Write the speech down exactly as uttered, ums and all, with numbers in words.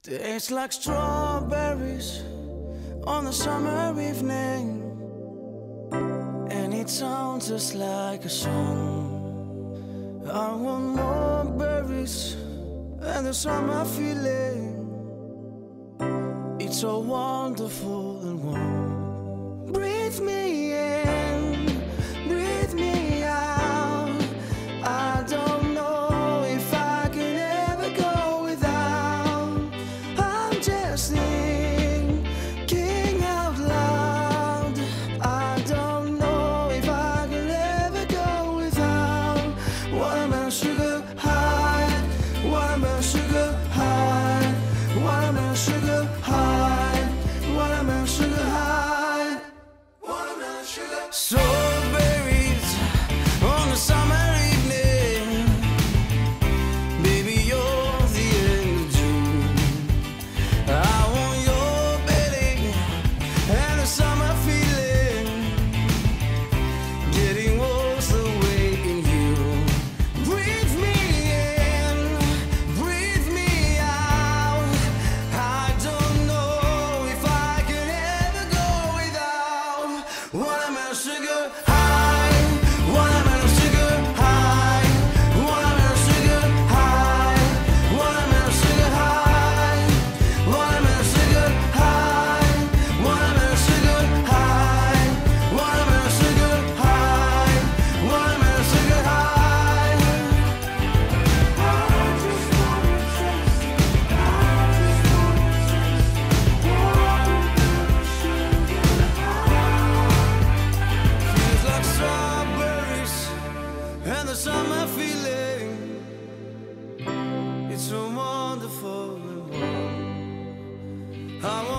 Tastes like strawberries on a summer evening, and it sounds just like a song. I want more berries and the summer feeling. It's so wonderful and warm. Breathe me in, breathe me out. I don't know if I can ever go without. I'm just thinking out loud. I don't know if I can ever go without. Watermelon sugar high, watermelon sugar high, watermelon sugar high, watermelon sugar high, watermelon sugar. Strawberries on a summer evening, baby, you're the end of June. I want your belly and the summer feeling, getting worse the way in you. Breathe me in, breathe me out. I don't know if I can ever go without. Watermelon sugar high, watermelon sugar high, watermelon sugar high, watermelon sugar high, watermelon sugar high, watermelon sugar high, watermelon sugar high, watermelon sugar high. I just wanna taste it. I just wanna taste it. Watermelon sugar high. Feels like strawberries and the summer feeling. It's so wonderful and warm. I